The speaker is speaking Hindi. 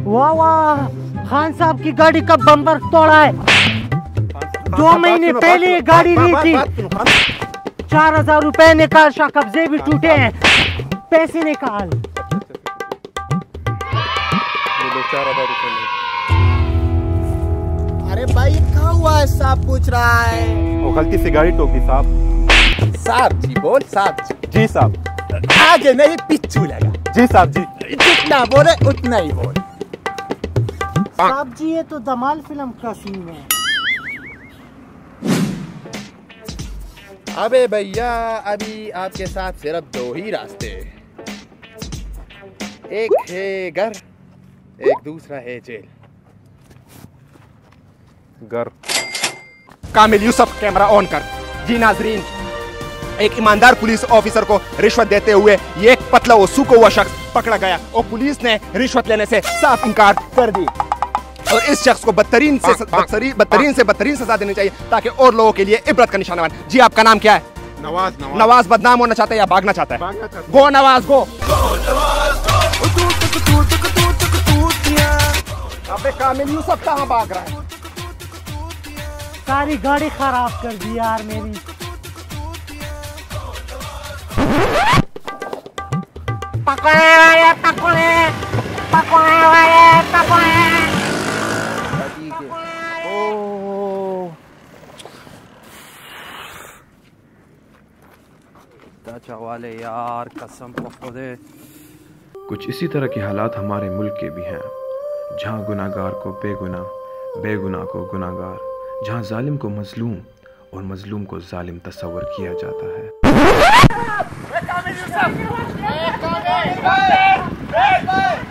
वाह वाह, खान साहब की गाड़ी का बम्पर तोड़ा है। 2 महीने पहले ये गाड़ी ली थी। 4000 रुपए निकाल, शाह कब्जे भी टूटे हैं, पैसे निकाल। अरे भाई कहाँ हुआ है? साहब पूछ रहा है। वो गलती से गाड़ी ठोक दी साहब। साहब जी बोल, साहब जी साहब। आगे नहीं पिछू लगा। जी साहब जी। जितना बोले उतना ही बोल। साहब जी ये तो धमाल फिल्म का सीन है। अबे भैया अभी आपके साथ सिर्फ 2 ही रास्ते, एक है घर, एक दूसरा है जेल। घर। कामिल यूसुफ कैमरा ऑन कर। जी नाजरीन, एक ईमानदार पुलिस ऑफिसर को रिश्वत देते हुए ये एक पतला और सूखा हुआ शख्स पकड़ा गया और पुलिस ने रिश्वत लेने से साफ इनकार कर दी और इस शख्स को बदतरीन से बदतरीन सजा देनी चाहिए ताकि और लोगों के लिए इबरत का निशाना बने। जी आपका नाम क्या है? नवाज। नवाज बदनाम होना चाहता है या भागना चाहता है? गो नवाज गो। अबे कामिल यूसुफ कहाँ भाग रहा है? सारी गाड़ी खराब कर दी यार मेरी। पकड़े वाले पकड़े, पकड़े वाले पकड़े। चाचा वाले यार कसम खुदे। कुछ इसी तरह के हालात हमारे मुल्क के भी हैं, जहाँ गुनाहगार को बेगुनाह, बेगुनाह को गुनाहगार, जहाँ जालिम को मजलूम और मजलूम को जालिम तस्वर किया जाता है।